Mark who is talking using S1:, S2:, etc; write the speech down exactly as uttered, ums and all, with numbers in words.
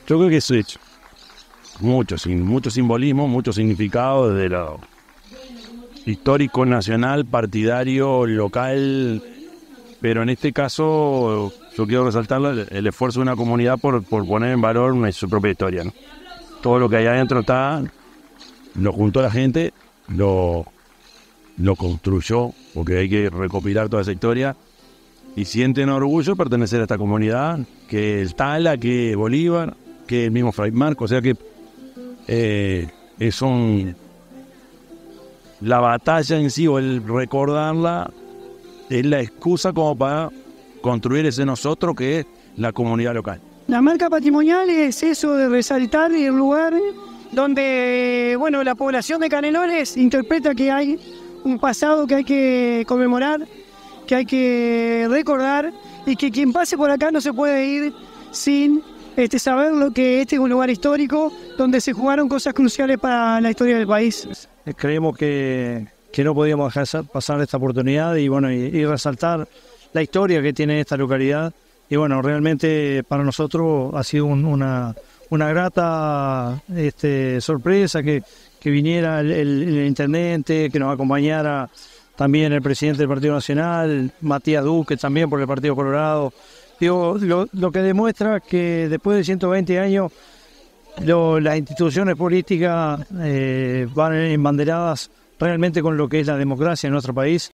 S1: Yo creo que eso es mucho, mucho simbolismo, mucho significado desde lo histórico, nacional, partidario, local, pero en este caso yo quiero resaltar el, el esfuerzo de una comunidad por, por poner en valor una, su propia historia, ¿no? Todo lo que hay adentro está, lo juntó la gente, lo, lo construyó, porque hay que recopilar toda esa historia, y sienten orgullo de pertenecer a esta comunidad, que el Tala, que Bolívar, que el mismo Fray Marcos, o sea que eh, es un... La batalla en sí, o el recordarla, es la excusa como para construir ese nosotros que es la comunidad local.
S2: La marca patrimonial es eso de resaltar el lugar donde, bueno, la población de Canelones interpreta que hay un pasado que hay que conmemorar, que hay que recordar, y que quien pase por acá no se puede ir sin este, saber lo que este es un lugar histórico donde se jugaron cosas cruciales para la historia del país.
S3: Creemos que, que no podíamos dejar pasar esta oportunidad y, bueno, y, y resaltar la historia que tiene esta localidad. Y bueno, realmente para nosotros ha sido un, una, una grata este, sorpresa que, que viniera el, el, el intendente, que nos acompañara también el presidente del Partido Nacional, Matías Duque, también por el Partido Colorado. Digo, lo, lo que demuestra que después de ciento veinte años lo, las instituciones políticas eh, van embanderadas realmente con lo que es la democracia en nuestro país.